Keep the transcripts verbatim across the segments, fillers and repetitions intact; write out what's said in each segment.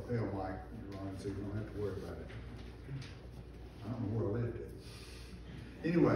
lapel mic, Ron, so you don't have to worry about it. I don't know where I left it. Anyway,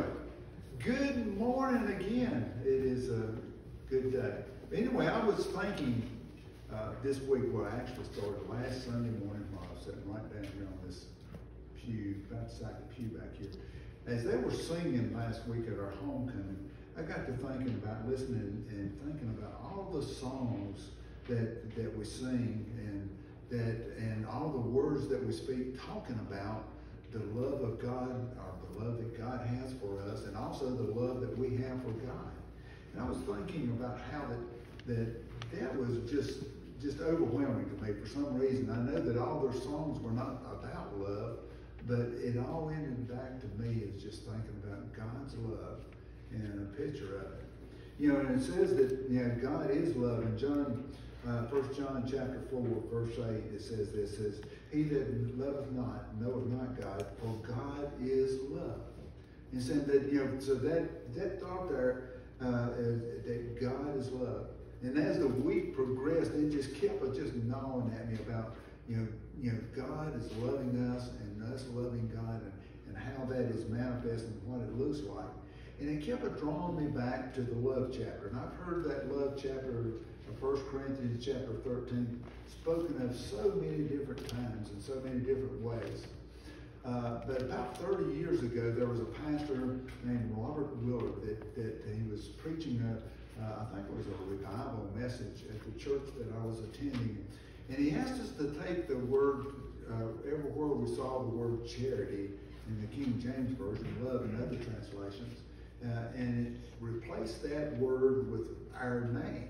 good morning again. It is a good day. Anyway, I was thinking uh, this week, well, I actually started last Sunday morning while I was sitting right down here on this pew, about the side of the pew back here. As they were singing last week at our homecoming, I got to thinking about listening and thinking about all the songs that that we sing and that and all the words that we speak, talking about the love of God, or the love that God has for us, and also the love that we have for God. And I was thinking about how that that that was just just overwhelming to me for some reason. I know that all their songs were not about love, but it all ended back to me as just thinking about God's love and a picture of it. You know, and it says that, you know, God is love. In John, uh, First John chapter four, verse eight, it says this, it says, he that loveth not, knoweth not God, for God is love. And saying that, you know, so that, that thought there, uh, is, that God is love. And as the week progressed, it just kept just gnawing at me about, you know, you know, God is loving us and us loving God, and, and how that is manifest and what it looks like. And it kept drawing me back to the love chapter. And I've heard that love chapter of First Corinthians chapter thirteen spoken of so many different times in so many different ways. Uh, but about thirty years ago, there was a pastor named Robert Willard that, that he was preaching a, uh, I think it was a revival message at the church that I was attending. And he asked us to take the word, uh, everywhere we saw the word charity in the King James Version, love in other translations, uh, and replace that word with our name.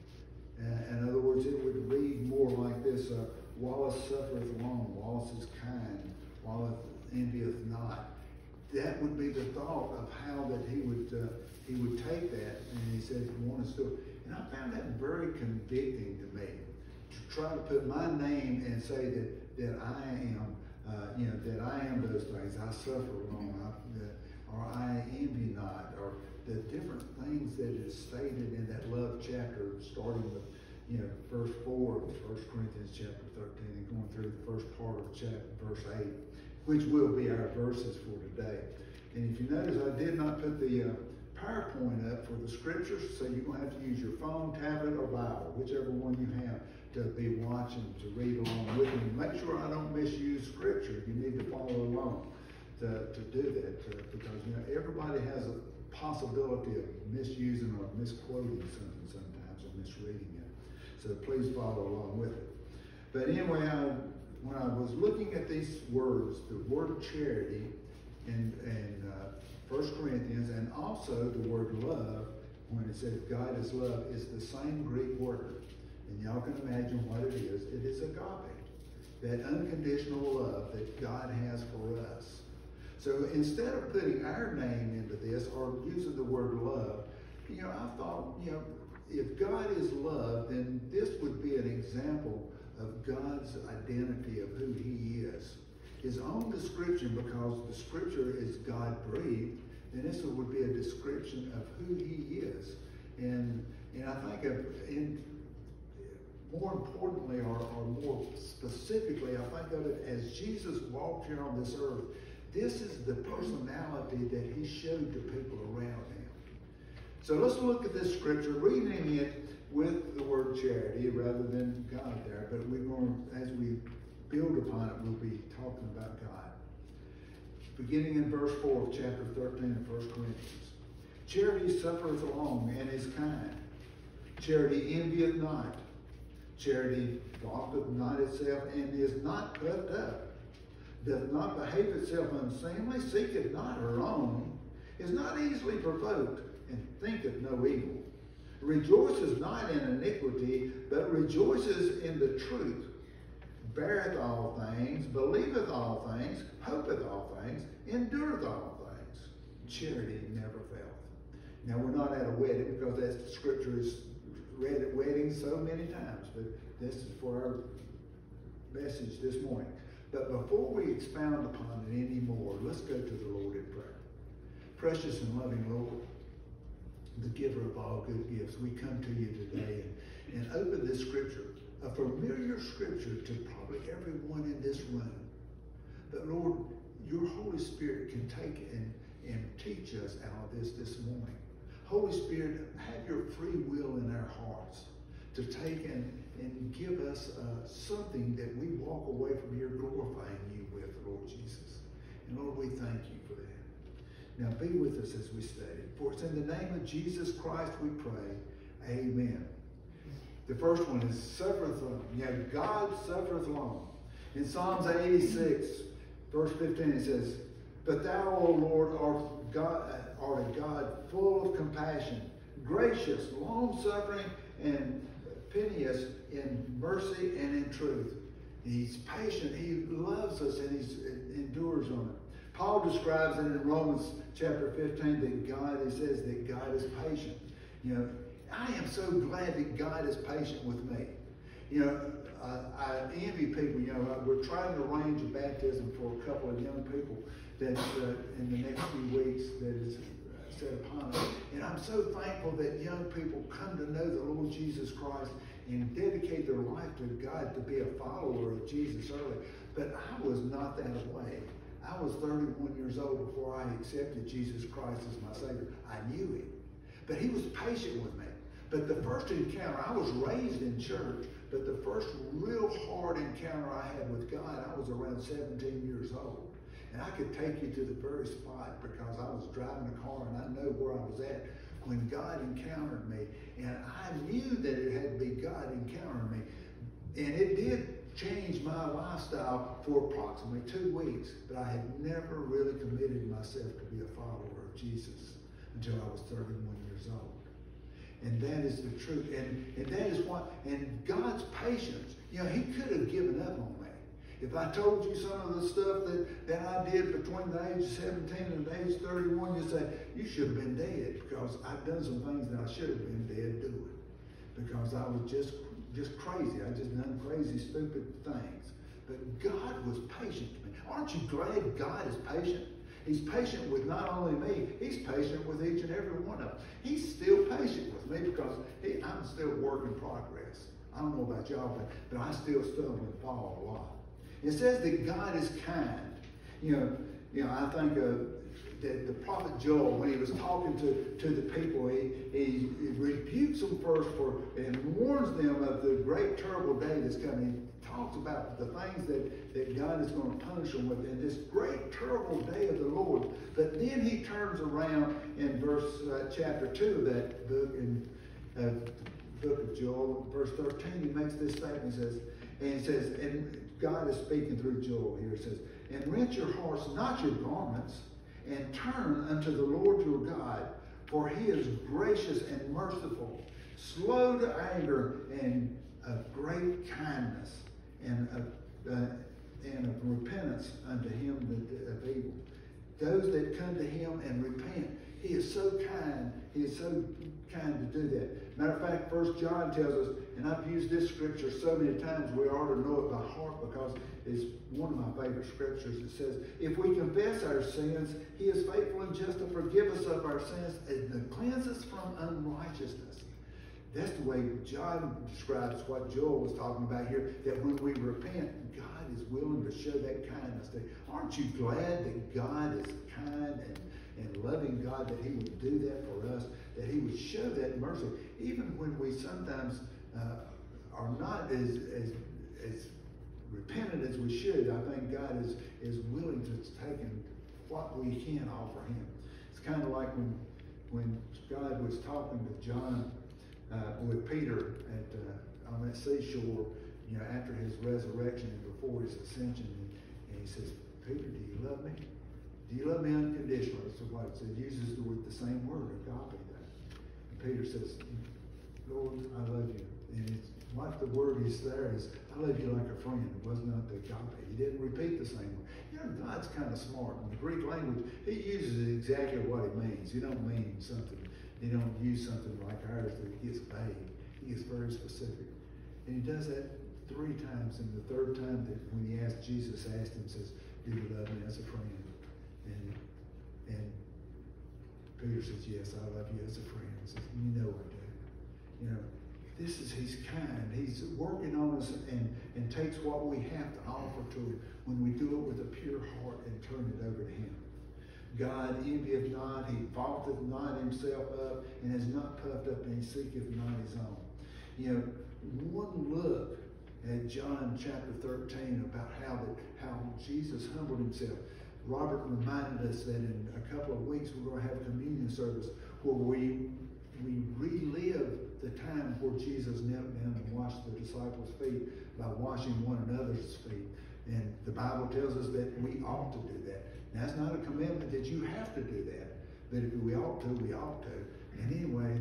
Uh, in other words, it would read more like this, uh, Wallace suffereth long, Wallace is kind, Wallace envieth not. That would be the thought of how that he would uh, he would take that, and he said, want us to. And I found that very convicting to me, to try to put my name and say that that I am, uh, you know, that I am those things. I suffer long, I, uh, or I envy not, or the different things that is stated in that love chapter, starting with, you know, verse four of First Corinthians chapter thirteen, and going through the first part of chapter verse eight, which will be our verses for today. And if you notice, I did not put the uh, PowerPoint up for the scriptures, so you're going to have to use your phone, tablet, or Bible, whichever one you have, to be watching, to read along with me. Make sure I don't misuse scripture. You need to follow along to, to do that, uh, because, you know, everybody has a possibility of misusing or misquoting something sometimes, or misreading it. So please follow along with it. But anyway, I, when I was looking at these words, the word charity in, in uh, First Corinthians, and also the word love, when it says God is love, is the same Greek word. And y'all can imagine what it is. It is agape, that unconditional love that God has for us. So instead of putting our name into this or using the word love, you know, I thought, you know, if God is love, then this would be an example of God's identity of who he is. His own description, because the scripture is God-breathed, then this would be a description of who he is. And and I think of, in, more importantly, or, or more specifically, I think of it as Jesus walked here on this earth. This is the personality that he showed to people around him. So let's look at this scripture, reading it with the word charity rather than God there. But we're going, as we build upon it, we'll be talking about God. Beginning in verse four of chapter thirteen of First Corinthians. Charity suffereth long and is kind. Charity envieth not. Charity vaunteth not itself and is not puffed up. Doth not behave itself unseemly, seeketh not her own, is not easily provoked, and thinketh no evil. Rejoices not in iniquity, but rejoices in the truth. Beareth all things, believeth all things, hopeth all things, endureth all things. Charity never faileth. Now, we're not at a wedding, because that scripture is read at weddings so many times, but this is for our message this morning. But before we expound upon it anymore, let's go to the Lord in prayer. Precious and loving Lord, the giver of all good gifts, we come to you today and, and open this scripture a familiar scripture to probably everyone in this room. But Lord, your Holy Spirit can take and, and teach us out of this this morning. Holy Spirit, have your free will in our hearts to take and, and give us uh, something that we walk away from here glorifying you with, Lord Jesus. And Lord, we thank you for that. Now be with us as we study. For it's in the name of Jesus Christ we pray. Amen. The first one is suffereth long. You know, God suffereth long. In Psalms eighty-six, verse fifteen, it says, but thou, O Lord, art, God, art a God full of compassion, gracious, long-suffering, and piteous in mercy and in truth. He's patient. He loves us and he endures on it. Paul describes it in Romans chapter fifteen that God, he says that God is patient. You know, I am so glad that God is patient with me. You know, uh, I envy people. You know, we're trying to arrange a baptism for a couple of young people that uh, in the next few weeks that is uh, set upon us. And I'm so thankful that young people come to know the Lord Jesus Christ and dedicate their life to God to be a follower of Jesus early. But I was not that way. I was thirty-one years old before I accepted Jesus Christ as my Savior. I knew him. But he was patient with me. But the first encounter, I was raised in church, but the first real hard encounter I had with God, I was around seventeen years old. And I could take you to the very spot because I was driving a car and I know where I was at when God encountered me. And I knew that it had to be God encountering me. And it did change my lifestyle for approximately two weeks. But I had never really committed myself to be a follower of Jesus until I was thirty-one years old. And that is the truth. And, and that is what, and God's patience, you know, he could have given up on me. If I told you some of the stuff that, that I did between the age of seventeen and the age of thirty-one, you'd say, you should have been dead, because I've done some things that I should have been dead doing. Because I was just, just crazy. I just done crazy, stupid things. But God was patient to me. Aren't you glad God is patient? He's patient with not only me, he's patient with each and every one of them. He's still patient with me because he, I'm still a work in progress. I don't know about y'all, but, but I still stumble and fall a lot. It says that God is kind. You know, you know, I think of that the prophet Joel, when he was talking to, to the people, he, he, he rebukes them first for and warns them of the great terrible day that's coming. He talks about the things that, that God is going to punish them with in this great terrible day of the Lord. But then he turns around in verse uh, chapter two of that book, in uh, book of Joel, verse thirteen, he makes this statement. He says, and he says, and God is speaking through Joel here. He says, and rent your hearts, not your garments, and turn unto the Lord your God, for he is gracious and merciful, slow to anger, and of great kindness, and of, uh, and of repentance unto him that of evil. Those that come to him and repent, he is so kind. He is so kind to do that. Matter of fact, First John tells us, and I've used this scripture so many times we ought to know it by heart because it's one of my favorite scriptures. It says, if we confess our sins, he is faithful and just to forgive us of our sins and to cleanse us from unrighteousness. That's the way John describes what Joel was talking about here, that when we repent, God is willing to show that kindness. Aren't you glad that God is kind and, and loving God, that he would do that for us, that he would show that mercy, even when we sometimes uh, are not as, as, as repentant as we should. I think God is, is willing to take what we can offer him. It's kind of like when, when God was talking with John, Uh, with Peter at, uh, on that seashore, you know, after his resurrection and before his ascension, and, and he says, Peter, do you love me? Do you love me unconditionally? So what it says, uses the, word, the same word, agape, there. And Peter says, Lord, I love you. And it's, what the word is there is, I love you like a friend. It was not the agape. He didn't repeat the same word. You know, God's kind of smart. In the Greek language, he uses exactly what it means. He don't mean something. He don't use something like ours that gets vague. He gets very specific. And he does that three times. And the third time that when he asked, Jesus asked him, says, do you love me as a friend? And, and Peter says, yes, I love you as a friend. He says, you know I do. You know, This is He's kind. He's working on us and, and takes what we have to offer to Him when we do it with a pure heart and turn it over to Him. God envieth not, He vaunteth not Himself up, and is not puffed up, and He seeketh not His own. You know, one look at John chapter thirteen about how that how Jesus humbled Himself. Robert reminded us that in a couple of weeks we're going to have a communion service where we we relive the time where Jesus knelt down and washed the disciples' feet by washing one another's feet. And the Bible tells us that we ought to do that. Now, that's not a commandment that you have to do that, but if we ought to, we ought to. And anyway,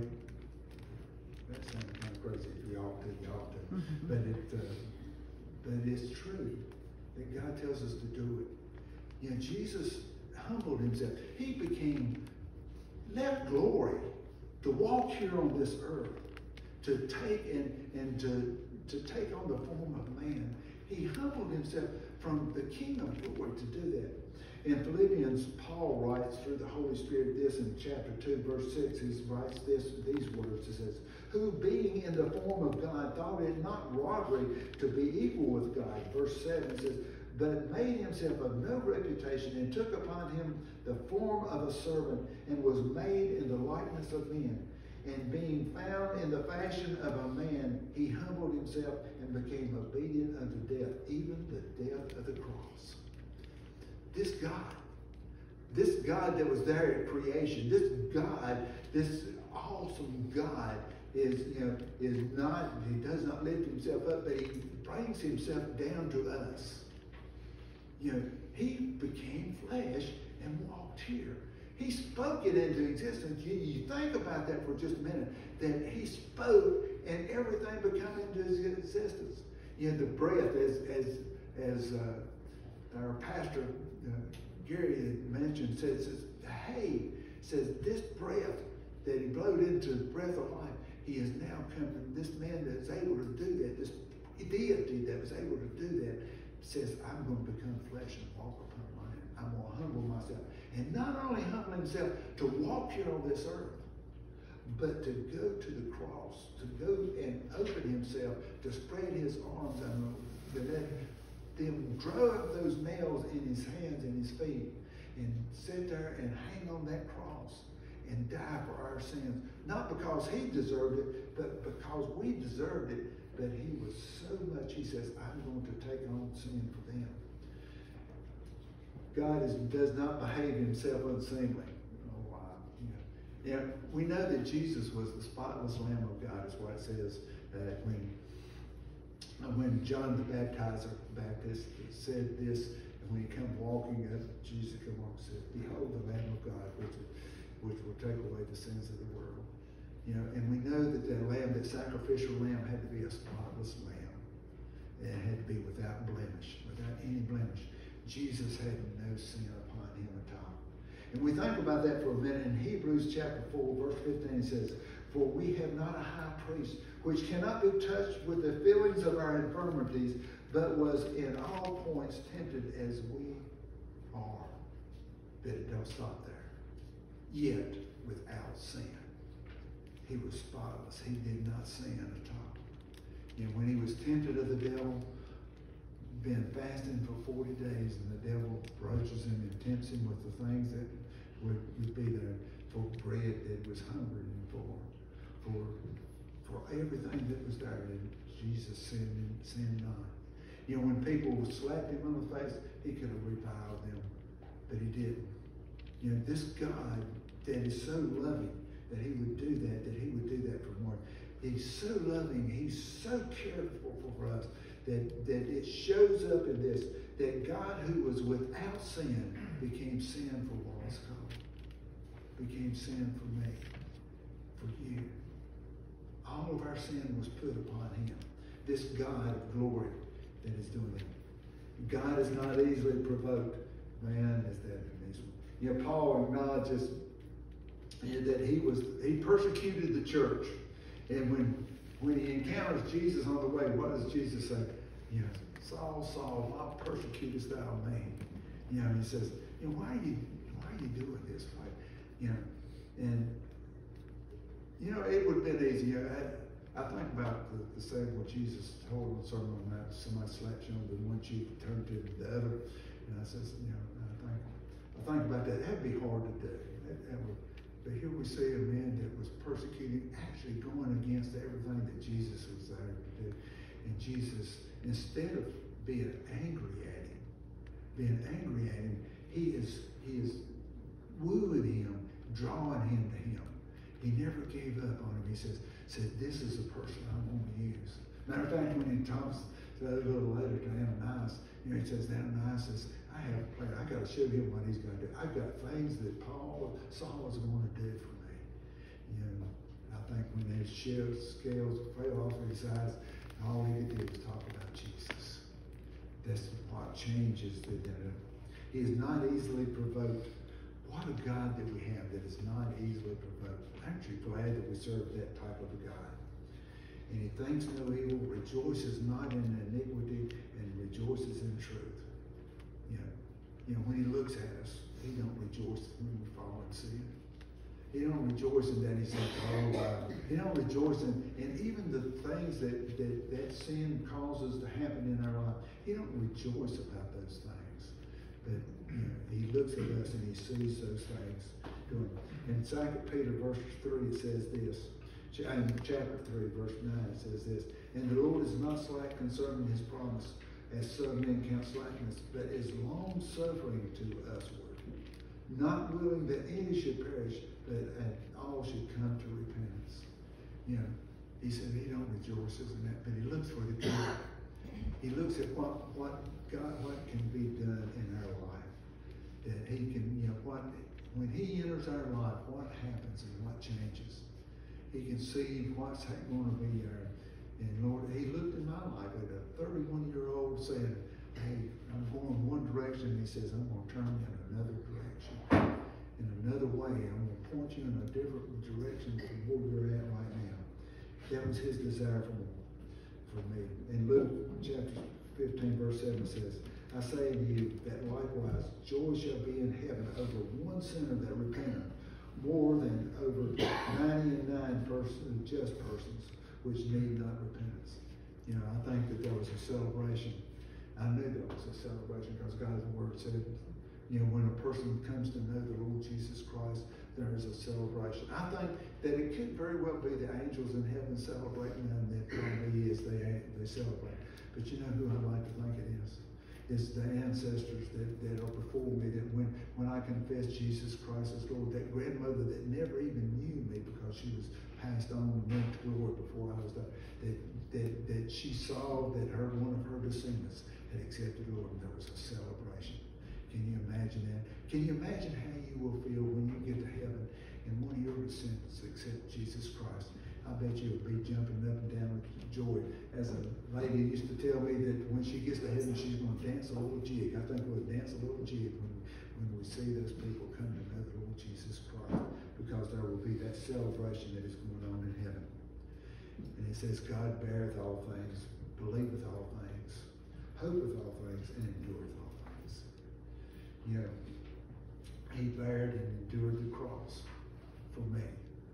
that sounds kind of crazy. If we ought to, we ought to. Mm-hmm. But it, uh, but it's true that God tells us to do it. You know, Jesus humbled Himself. He became, left glory to walk here on this earth, to take and, and to, to take on the form of man. He humbled Himself from the King of glory to do that. In Philippians, Paul writes through the Holy Spirit this in chapter two, verse six. He writes this, these words. He says, who being in the form of God thought it not robbery to be equal with God. Verse seven says, but made Himself of no reputation, and took upon Him the form of a servant, and was made in the likeness of men. And being found in the fashion of a man, He humbled Himself and became obedient unto death, even the death of the cross. This God, this God that was there at creation, this God, this awesome God is, you know, is not, He does not lift Himself up, but He brings Himself down to us. You know, He became flesh and walked here. He spoke it into existence. You, you think about that for just a minute, that He spoke and everything became into His existence. You know, the breath, as as as uh, our pastor uh, Gary had mentioned, says, says, hey, says this breath that He blowed into the breath of life, He is now come from this man that is able to do that, this deity that was able to do that, says, I'm going to become flesh and walk upon land. I'm going to humble myself. And not only humble Himself to walk here on this earth, but to go to the cross, to go and open Himself, to spread His arms and to let them draw up those nails in His hands and His feet and sit there and hang on that cross and die for our sins. Not because He deserved it, but because we deserved it. But He was so much, He says, I'm going to take on sin for them. God is, does not behave Himself unseemly. Oh, wow. You know, yeah, we know that Jesus was the spotless Lamb of God, is what it says uh, when, when John the Baptizer, Baptist said this, and when He come walking up, Jesus come walking and said, behold the Lamb of God, which, which will take away the sins of the world. You know, and we know that the lamb, that sacrificial lamb, had to be a spotless lamb. It had to be without blemish, without any blemish. Jesus had no sin upon Him at all. And we think about that for a minute. In Hebrews chapter four, verse fifteen, it says, for we have not a high priest, which cannot be touched with the feelings of our infirmities, but was in all points tempted as we are. But it don't stop there. Yet without sin. He was spotless. He did not sin at all. You know, when He was tempted of the devil, been fasting for forty days, and the devil approaches Him and tempts Him with the things that would, would be there for bread that was hungry, and for for for everything that was there. And Jesus sinned, sinned not. You know, when people would slap Him on the face, He could have reviled them, but He didn't. You know, this God that is so loving, that He would do that, that He would do that for more. He's so loving, He's so careful for us, that, that it shows up in this, that God who was without sin became sin for Wallace Cole, became sin for me, for you. All of our sin was put upon Him. This God of glory that is doing it. God is not easily provoked. Man, is that amazing. You know, Paul acknowledges that he was he persecuted the church, and when when he encounters Jesus on the way, what does Jesus say? You know, Saul, Saul, why persecutest thou me? You know, he says, you know, why are you why are you doing this? Why, you know, and you know, it would have been easy. You know, I think about the, the saying what Jesus told on the Sermon on the Mount, somebody slaps you on the one cheek, turn to the other. And I says, you know, I think, I think about that. That'd be hard to do. That, that would, but here we see a man that was persecuting, actually going against everything that Jesus was there to do. And Jesus, instead of being angry at him, being angry at him, he is he is wooing him, drawing him to him. He never gave up on him. He says, said, this is the person I want to use. Matter of fact, when he talks a little later to Ananias, you know, he says, Ananias says, I have a plan. I got to show him what he's going to do. I've got things that Paul, Saul is going to do for me. You know, I think when those scales fell off of his eyes, all he could do was talk about Jesus. That's what changes the dinner. He is not easily provoked. What a God that we have that is not easily provoked. I'm actually glad that we serve that type of a God. And he thinks no evil, rejoices not in iniquity, and rejoices in truth. You know, you know, when he looks at us, he don't rejoice when we fall in sin. He don't rejoice in that he's oh, uh, he don't rejoice in, in even the things that, that that sin causes to happen in our life. He don't rejoice about those things. But you know, he looks at us and he sees those things doing. In Second Peter verse three it says this. In chapter three, verse nine, it says this, and the Lord is not slack concerning his promise, as some men count slackness, but is long suffering to usward, not willing that any should perish, but that all should come to repentance. You know, he said he don't rejoice in that, but he looks for the good. He looks at what what God, what can be done in our life. That he can, you know, what when he enters our life, what happens and what changes. He can see what's going to be there. And Lord, he looked in my life at a thirty-one-year-old saying, hey, I'm going one direction. He says, I'm going to turn you in another direction. In another way. I'm going to point you in a different direction from where you're at right now. That was his desire for me. For me. In Luke chapter fifteen, verse seven says, I say to you that likewise joy shall be in heaven over one sinner that repenteth, more than over ninety-nine person, just persons which need not repentance. You know, I think that there was a celebration. I knew there was a celebration because God's word said, you know, when a person comes to know the Lord Jesus Christ, there is a celebration. I think that it could very well be the angels in heaven celebrating, and that probably is they they celebrate. But you know who I like to think it is? It's the ancestors that, that are before me, that when, when I confess Jesus Christ as Lord, that grandmother that never even knew me because she was passed on and went to glory before I was there, that, that, that she saw that her one of her descendants had accepted the Lord, and there was a celebration. Can you imagine that? Can you imagine how you will feel when you get to heaven and one of your descendants accept Jesus Christ? I bet you will be jumping up and down with joy. As a lady used to tell me that when she gets to heaven, she's going to dance a little jig. I think we'll dance a little jig when, when we see those people come to know the Lord Jesus Christ, because there will be that celebration that is going on in heaven. And it says, God beareth all things, believeth all things, hopeth all things, and endureth all things. You know, he bared and endured the cross for me.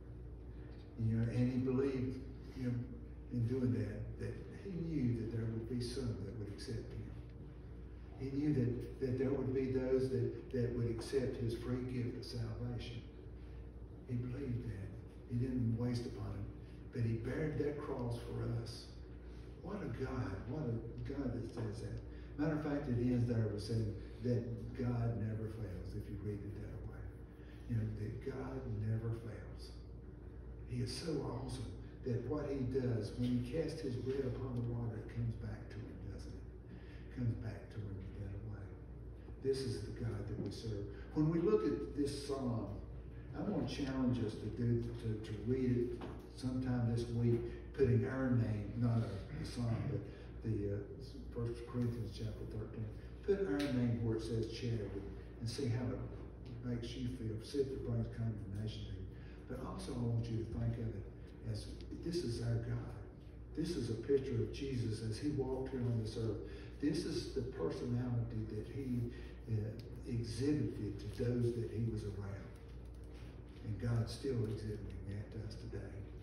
You know, and he believed, you know, in doing that, that he knew that there would be some that would accept him. He knew that, that there would be those that, that would accept his free gift of salvation. He believed that. He didn't waste upon it, but he bared that cross for us. What a God. What a God that says that. Matter of fact, it ends there with saying that God never fails, if you read it that way. You know, that God never fails. He is so awesome that what he does, when he casts his bread upon the water, it comes back to him, doesn't it? It comes back to him in that way. This is the God that we serve. When we look at this psalm, I want to challenge us to do to, to read it sometime this week, putting our name, not a, a psalm, but the uh, First Corinthians chapter thirteen. Put our name where it says charity, and see how it makes you feel. See if it brings condemnation to you. But also I want you to think of it as this is our God. This is a picture of Jesus as he walked here on this earth. This is the personality that he uh, exhibited to those that he was around. And God's still exhibiting that to us today.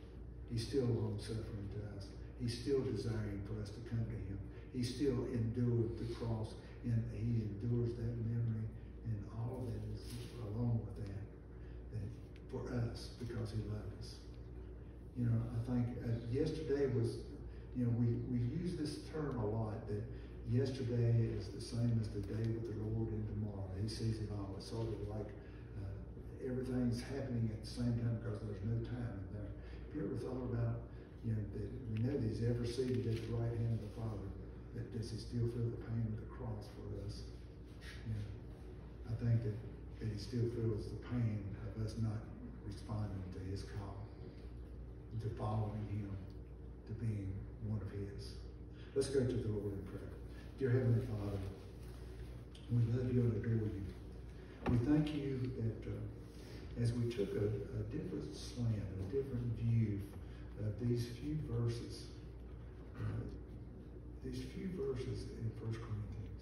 He's still long suffering to us. He's still desiring for us to come to him. He still endured the cross, and he endures that memory and all that is along with that, that for us, because he loved us. You know, I think uh, yesterday was, you know, we, we use this term a lot, that yesterday is the same as the day with the Lord, and tomorrow. He sees it all. It's sort of like uh, everything's happening at the same time because there's no time in there. Have you ever thought about, you know, that we know that he's ever seated at the right hand of the Father, that does he still feel the pain of the cross for us? You know, I think that, that he still feels the pain of us not responding to his call, to following him, to being one of his. Let's go to the Lord in prayer. Dear Heavenly Father, we love you and adore you. We thank you that uh, as we took a, a different slant, a different view of these few verses, uh, these few verses in First Corinthians,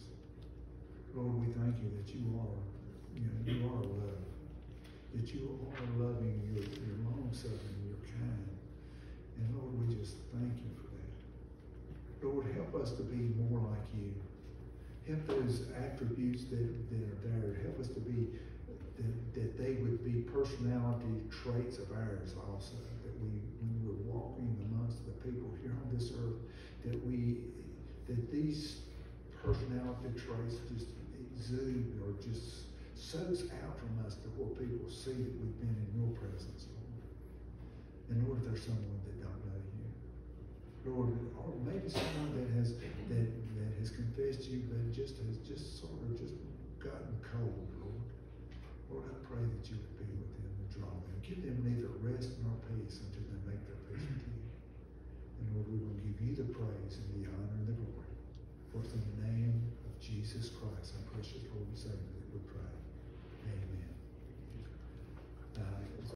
Lord, we thank you that you are, you know, you are love, that you are loving, you're, you're long-suffering, you're kind. And Lord, we just thank you for that. Lord, help us to be more like you. Help those attributes that, that are there. Help us to be, that, that they would be personality traits of ours also. That we, when we're walking amongst the people here on this earth, that we, that these personality traits just exude or just soaks out from us to where people see that we've been in your presence, Lord. And Lord, if there's someone that don't know you, Lord, or maybe someone that has that that has confessed you, but just has just sort of just gotten cold, Lord. Lord, I pray that you would be with them and draw them. Give them neither rest nor peace until they make their peace with you. And Lord, we will give you the praise and the honor and the glory. For it's in the name of Jesus Christ, our precious Lord and Savior.